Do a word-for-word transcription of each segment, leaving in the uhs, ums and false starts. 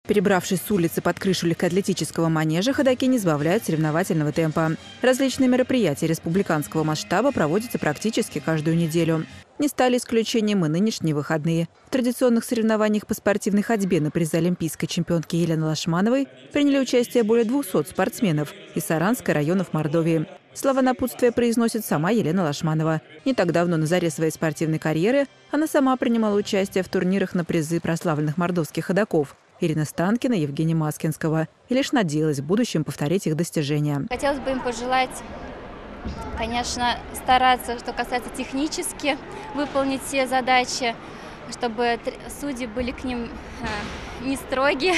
Перебравшись с улицы под крышу легкоатлетического манежа, ходоки не сбавляют соревновательного темпа. Различные мероприятия республиканского масштаба проводятся практически каждую неделю. Не стали исключением и нынешние выходные. В традиционных соревнованиях по спортивной ходьбе на призы олимпийской чемпионки Елены Лашмановой приняли участие более двухсот спортсменов из Саранска районов Мордовии. Слова напутствия произносит сама Елена Лашманова. Не так давно, на заре своей спортивной карьеры, она сама принимала участие в турнирах на призы прославленных мордовских ходоков Ирины Станкина и Евгения Маскинского и лишь надеялась в будущем повторить их достижения. Хотелось бы им пожелать, конечно, стараться, что касается технически, выполнить все задачи, чтобы судьи были к ним не строги.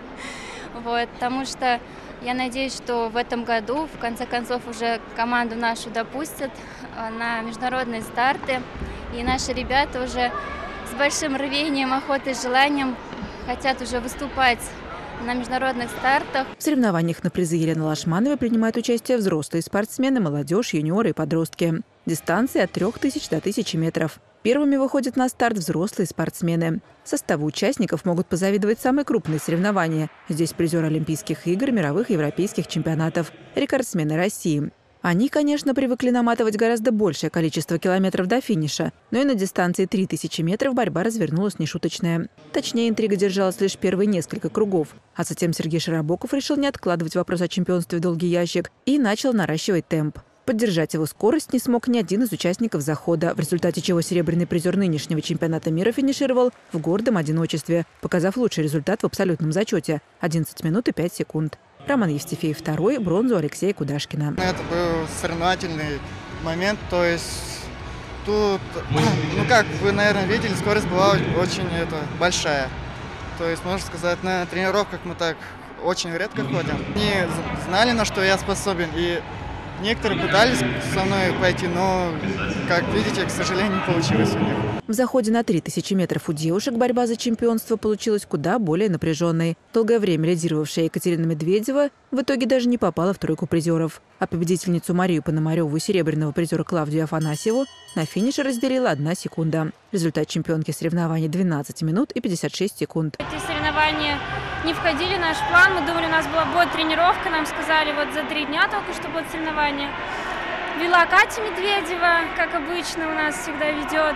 Вот, потому что я надеюсь, что в этом году, в конце концов, уже команду нашу допустят на международные старты. И наши ребята уже с большим рвением, охотой, желанием хотят уже выступать на международных стартах. В соревнованиях на призы Елены Лашмановой принимают участие взрослые спортсмены, молодежь, юниоры и подростки. Дистанции от трёх тысяч до тысячи метров. Первыми выходят на старт взрослые спортсмены. Составу участников могут позавидовать самые крупные соревнования. Здесь призеры Олимпийских игр, мировых, европейских чемпионатов, рекордсмены России. Они, конечно, привыкли наматывать гораздо большее количество километров до финиша, но и на дистанции три тысячи метров борьба развернулась нешуточная. Точнее, интрига держалась лишь первые несколько кругов. А затем Сергей Широбоков решил не откладывать вопрос о чемпионстве в долгий ящик и начал наращивать темп. Поддержать его скорость не смог ни один из участников захода, в результате чего серебряный призер нынешнего чемпионата мира финишировал в гордом одиночестве, показав лучший результат в абсолютном зачете – одиннадцать минут и пять секунд. Роман Евстифеев второй, бронзу Алексея Кудашкина. Это был соревновательный момент, то есть тут, ну как вы, наверное, видели, скорость была очень это, большая. То есть, можно сказать, на тренировках мы так очень редко ходим. Не знали, на что я способен, и некоторые пытались со мной пойти, но, как видите, к сожалению, не получилось у них. В заходе на три тысячи метров у девушек борьба за чемпионство получилась куда более напряженной. Долгое время лидировавшая Екатерина Медведева в итоге даже не попала в тройку призеров. А победительницу Марию Пономареву и серебряного призера Клавдию Афанасьеву на финише разделила одна секунда. Результат чемпионки соревнований – двенадцать минут и пятьдесят шесть секунд. Эти соревнования не входили в наш план. Мы думали, у нас была будет тренировка. Нам сказали, вот за три дня только что будет соревнование. Вела Катя Медведева, как обычно у нас всегда ведет.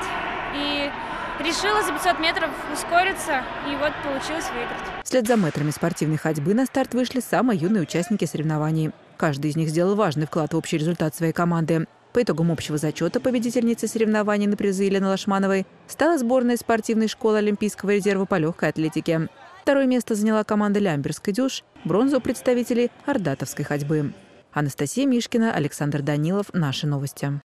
И решила за пятьсот метров ускориться, и вот получилось выиграть. Вслед за мэтрами спортивной ходьбы на старт вышли самые юные участники соревнований. Каждый из них сделал важный вклад в общий результат своей команды. По итогам общего зачета победительницей соревнований на призы Елены Лашмановой стала сборная спортивной школы Олимпийского резерва по легкой атлетике. Второе место заняла команда Лямберской дюж, бронзу у представителей ордатовской ходьбы. Анастасия Мишкина, Александр Данилов. Наши новости.